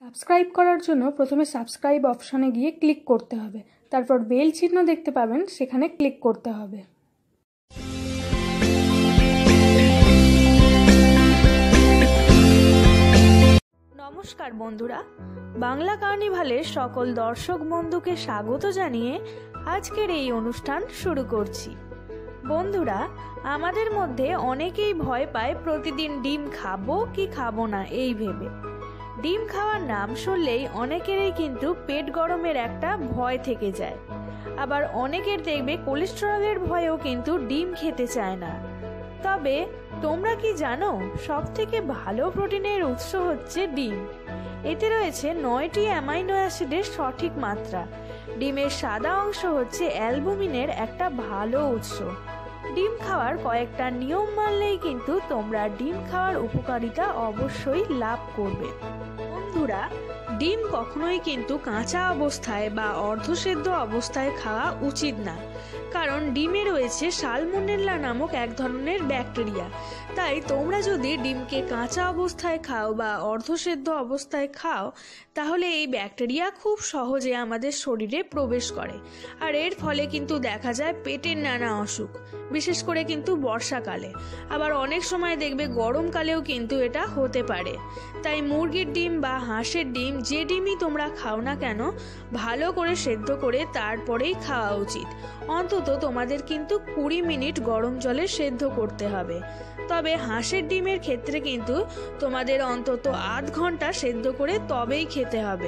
Subscribe করার জন্য প্রথমে সাবস্ক্রাইব অপশনে গিয়ে ক্লিক করতে হবে, তারপর বেল চিহ্ন দেখতে পাবেন, সেখানে ক্লিক করতে হবে। নমস্কার বন্ধুরা, বাংলা কার্নিভালের সকল দর্শক বন্ধুকে স্বাগত জানিয়ে আজকের এই অনুষ্ঠান শুরু করছি। বন্ধুরা, আমাদের মধ্যে অনেকেই ভয় পায় প্রতিদিন ডিম খাবো কি খাবো না এই ভেবে। ডিম খাওয়ার নাম শুনলেই অনেকেরই কিন্তু পেট গরমের একটা ভয় থেকে যায়। আবার অনেকের দেখবে কোলেস্টেরলের ভয়েও কিন্তু ডিম খেতে চায় না। তবে তোমরা কি জানো, সবথেকে ভালো প্রোটিনের উৎস হচ্ছে ডিম। এতে রয়েছে 9টি অ্যামাইনো অ্যাসিডের সঠিক মাত্রা। ডিমের সাদা অংশ হচ্ছে অ্যালবুমিনের একটা ভালো উৎস। ডিম খাওয়ার কয়েকটা নিয়ম মানলেই কিন্তু তোমরা ডিম খাওয়ার উপকারিতা অবশ্যই লাভ করবে। বন্ধুরা, ডিম কখনোই কিন্তু কাঁচা অবস্থায় বা অর্ধসেদ্ধ অবস্থায় খাওয়া উচিত না, কারণ ডিমে রয়েছে সালমোনেল্লা নামক এক ধরনের ব্যাকটেরিয়া। তাই তোমরা যদি ডিমকে কাঁচা অবস্থায় খাও বা অর্ধসেদ্ধ অবস্থায় খাও, তাহলে এই ব্যাকটেরিয়া খুব সহজে আমাদের শরীরে প্রবেশ করে, আর এর ফলে কিন্তু দেখা যায় পেটের নানা অসুখ, বিশেষ করে কিন্তু বর্ষাকালে। আবার অনেক সময় দেখবে গরমকালেও কিন্তু এটা হতে পারে। তাই মুরগির ডিম বা হাঁসের ডিম, যে ডিমই তোমরা খাও না কেন, ভালো করে সেদ্ধ করে তারপরেই খাওয়া উচিত। অন্তত তোমাদের কিন্তু 20 মিনিট গরম জলে সেদ্ধ করতে হবে। তবে হাঁসের ডিমের ক্ষেত্রে কিন্তু তোমাদের অন্তত আধ ঘন্টা সেদ্ধ করে তবেই খেতে হবে।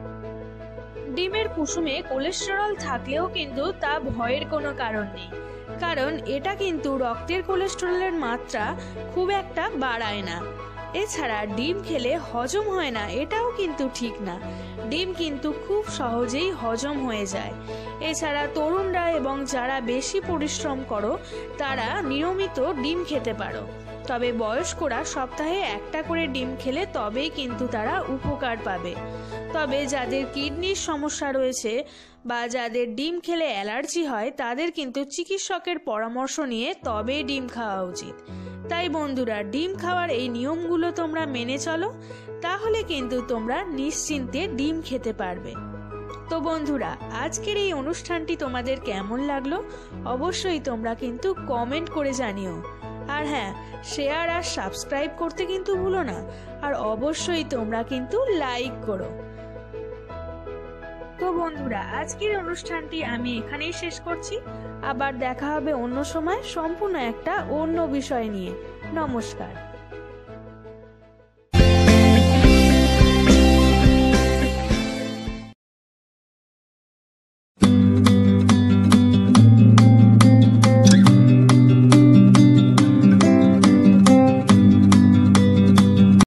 ডিমের কুসুমে কোলেস্টেরল থাকলেও কিন্তু তা ভয়ের কোনো কারণ নেই, কারণ এটা কিন্তু রক্তের কোলেস্টেরলের মাত্রা খুব একটা বাড়ায় না। এছাড়া ডিম খেলে হজম হয় না, এটাও কিন্তু ঠিক না। ডিম কিন্তু খুব সহজেই হজম হয়ে যায়। এছাড়া তরুণরা এবং যারা বেশি পরিশ্রম করো, তারা নিয়মিত ডিম খেতে পারো। তবে বয়স্করা সপ্তাহে একটা করে ডিম খেলে তবেই কিন্তু তারা উপকার পাবে। তবে যাদের কিডনির সমস্যা রয়েছে বা যাদের ডিম খেলে অ্যালার্জি হয়, তাদের কিন্তু চিকিৎসকের পরামর্শ নিয়ে তবেই ডিম খাওয়া উচিত। তাই বন্ধুরা, ডিম খাওয়ার এই নিয়মগুলো তোমরা মেনে চলো, তাহলে কিন্তু তোমরা নিশ্চিন্তে ডিম খেতে পারবে। তো বন্ধুরা, আজকের এই অনুষ্ঠানটি তোমাদের কেমন লাগলো অবশ্যই তোমরা কিন্তু কমেন্ট করে জানিও। আর হ্যাঁ, শেয়ার আর সাবস্ক্রাইব করতে কিন্তু ভুলো না। আর অবশ্যই তোমরা কিন্তু লাইক করো। তো বন্ধুরা, আজকের অনুষ্ঠানটি আমি এখানেই শেষ করছি। আবার দেখা হবে অন্য সময় সম্পূর্ণ একটা অন্য বিষয় নিয়ে। নমস্কার।